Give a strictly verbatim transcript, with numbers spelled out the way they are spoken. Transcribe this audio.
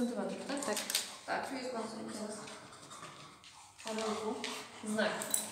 centymetrów, tak? Tak. Tak, czyli jest pan sobie teraz. Znak.